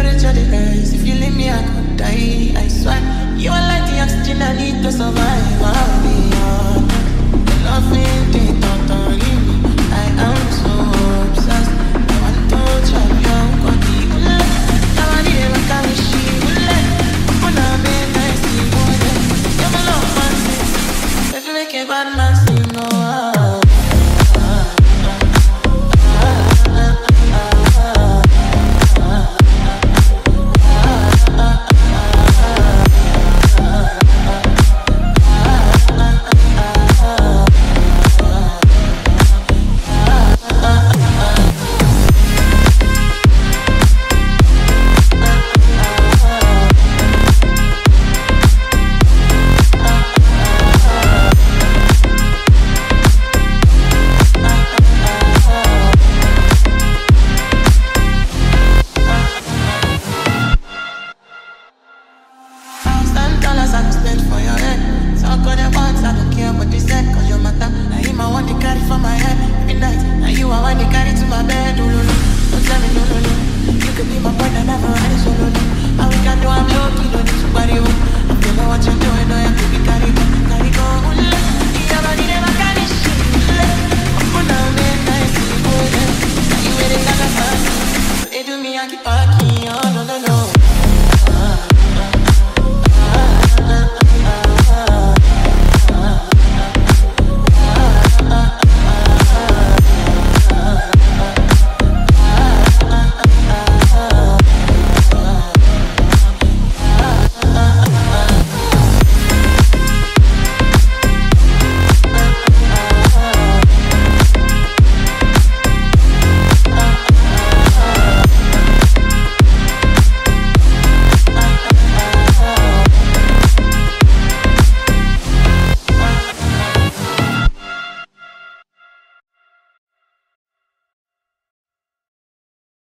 reach all the rest. If you leave me, I could die. I swear, you are like the oxygen I need to survive. I'll be honest. The loving thing don't leave me. I am so obsessed. I want to chop your body. I want to hear my kawishi. When I'm in, I see what you're my love, man. If you make a bad man.